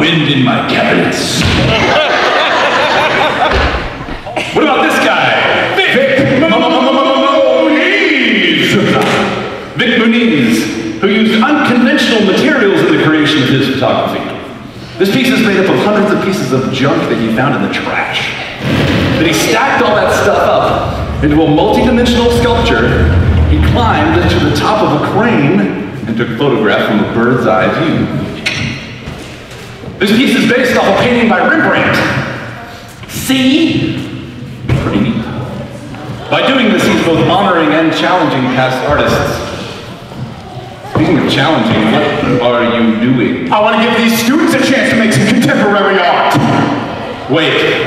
wind in my cabinets. What about this guy? Vic Muniz! Vic Muniz, who used unconventional materials in the creation of his photography. This piece is made up of hundreds of pieces of junk that he found in the trash. Then he stacked all that stuff up into a multi-dimensional sculpture. He climbed to the top of a crane and took a photograph from a bird's eye view. This piece is based off a painting by Rembrandt. See? Pretty neat. By doing this, he's both honoring and challenging past artists. Speaking of challenging, what are you doing? I want to give these students a chance to make some contemporary art. Wait.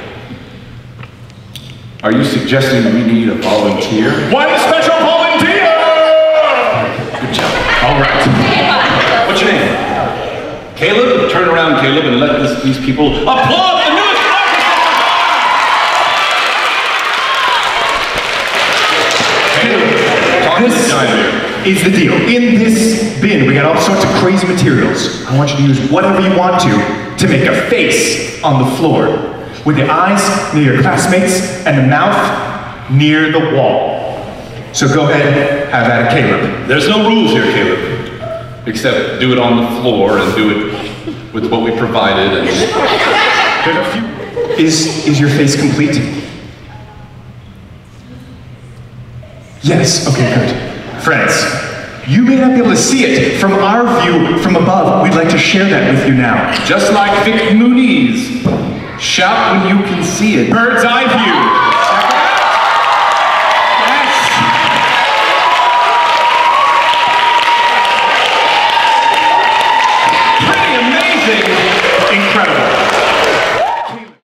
Are you suggesting we need a volunteer? One special volunteer! Good job. All right. What's your name? Caleb? Turn around, Caleb, and let these people applaud the newest artist! Caleb, talk to the giant here. Is the deal. In this bin, we got all sorts of crazy materials. I want you to use whatever you want to make a face on the floor, with the eyes near your classmates and the mouth near the wall. So go ahead, have at it, Caleb. There's no rules here, Caleb, except do it on the floor and do it with what we provided. And... Is your face complete? Yes, okay, good. Friends, you may not be able to see it from our view from above. We'd like to share that with you now. Just like Vic Muniz. Shout when you can see it. Bird's eye view.